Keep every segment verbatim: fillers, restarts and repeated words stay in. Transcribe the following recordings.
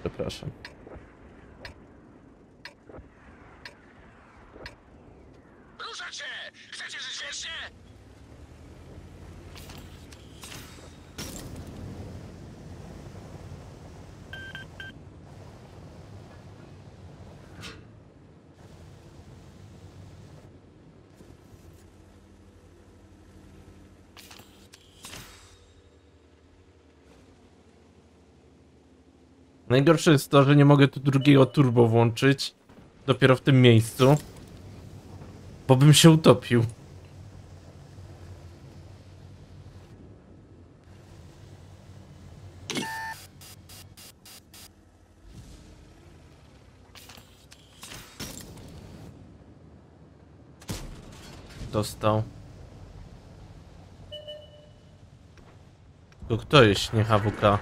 Przepraszam. Ruszać się! Chcecie żyć wiecznie? Najgorsze jest to, że nie mogę tu drugiego turbo włączyć. Dopiero w tym miejscu. Bo bym się utopił. Dostał. To kto jest, nie H W K?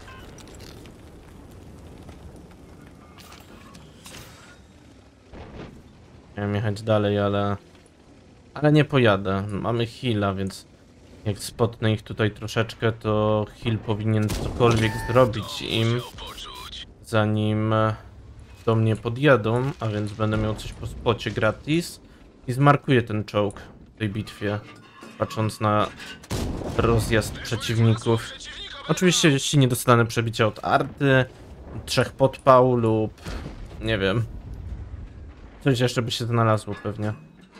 Miałem jechać dalej, ale... Ale nie pojadę. Mamy heala, więc... Jak spotnę ich tutaj troszeczkę, to heal powinien cokolwiek zrobić im, zanim do mnie podjadą, a więc będę miał coś po spocie gratis i zmarkuję ten czołg w tej bitwie, patrząc na rozjazd przeciwników. Oczywiście jeśli nie dostanę przebicia od arty, trzech podpał lub nie wiem, coś jeszcze by się znalazło pewnie.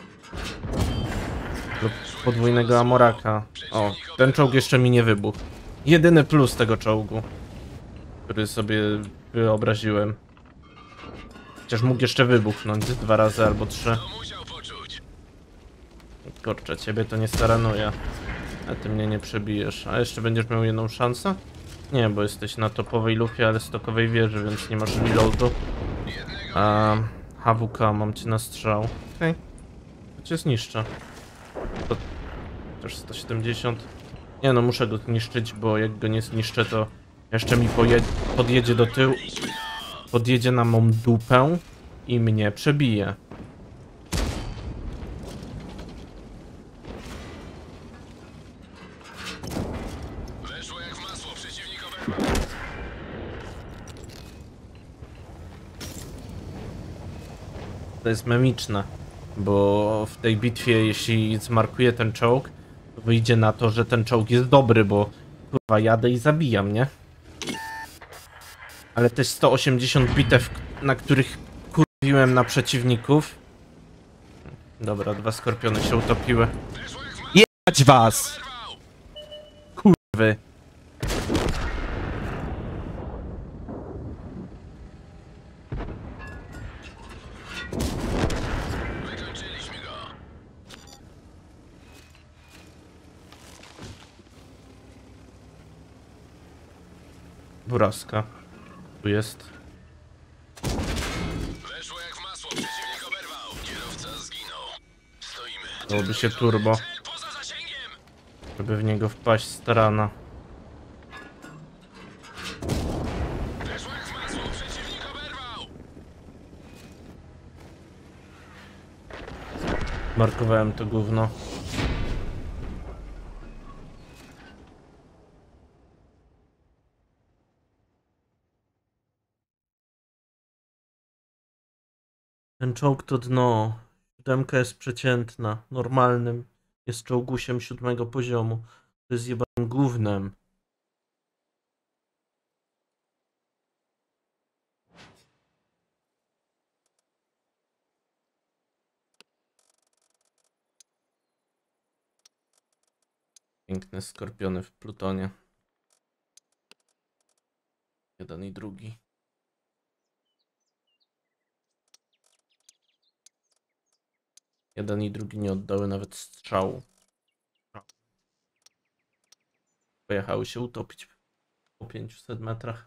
Lub podwójnego amoraka. O, ten czołg jeszcze mi nie wybuchł. Jedyny plus tego czołgu, który sobie wyobraziłem. Chociaż mógł jeszcze wybuchnąć dwa razy albo trzy. Kurczę, ciebie to nie staranuje. A ty mnie nie przebijesz. A jeszcze będziesz miał jedną szansę? Nie, bo jesteś na topowej lufie, ale stokowej wieży, więc nie masz reloadu. A H W K, mam cię na strzał. Okej. Okay. To cię zniszczę. To też sto siedemdziesiąt. Nie no, muszę go zniszczyć, bo jak go nie zniszczę, to jeszcze mi podjedzie do tyłu. Podjedzie na mą dupę i mnie przebije. Weszło jak w masło przeciwnikowe. To jest memiczne, bo w tej bitwie, jeśli zmarkuję ten czołg, to wyjdzie na to, że ten czołg jest dobry, bo kurwa jadę i zabijam, nie? Ale też sto osiemdziesiąt bitew, na których kurwiłem na przeciwników. Dobra, dwa skorpiony się utopiły. Jebać was! Kurwy. Wykończyliśmy go. Buraska. Tu jest. Weszło jak w masło przeciwnik oberwał. Kierowca zginął. Stoimy. Dałoby się turbo, Cel poza zasięgiem. żeby w niego wpaść z tarana. Weszło jak w masło przeciwnik oberwał. Markowałem to gówno. Ten czołg to dno. Siódemka jest przeciętna. Normalnym jest czołgusiem siódmego poziomu. To jest jebanym gównem. Piękne skorpiony w plutonie. Jeden i drugi. Jeden i drugi nie oddały nawet strzału. Pojechały się utopić po pięciuset metrach.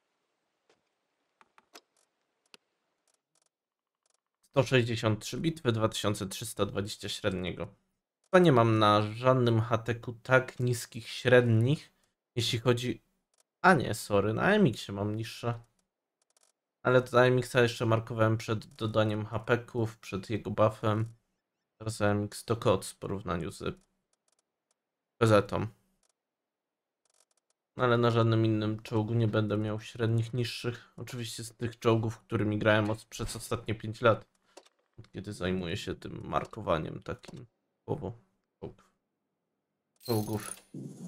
sto sześćdziesiąt trzy bitwy, dwa tysiące trzysta dwadzieścia średniego. Chyba nie mam na żadnym hateku tak niskich średnich, jeśli chodzi... A nie, sorry, na M X-ie mam niższe. Ale to M X-a jeszcze markowałem przed dodaniem hapeków, przed jego buffem. Teraz M X to koc w porównaniu z P Z-tą. Ale na żadnym innym czołgu nie będę miał średnich, niższych. Oczywiście z tych czołgów, którymi grałem od, przez ostatnie pięć lat. Od kiedy zajmuję się tym markowaniem takim. Powo czołgów. czołgów.